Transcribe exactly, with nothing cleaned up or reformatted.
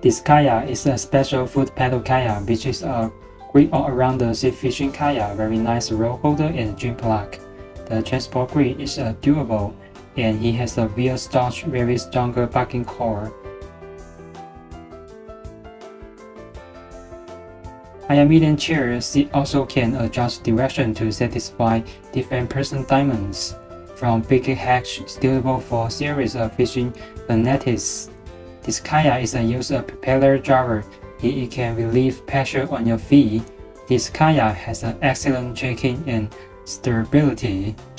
This kayak is a special foot pedal kayak, which is a great all-around sea fishing kayak, very nice rope holder and dream plug. The transport grip is uh, durable, and he has a real staunch, very stronger backing core. Higher medium chair seat also can adjust direction to satisfy different person dimensions. From big hatch, suitable for series of fishing fanatics. This kayak is a use of propeller driver. It can relieve pressure on your feet. This kayak has an excellent trekking and stability.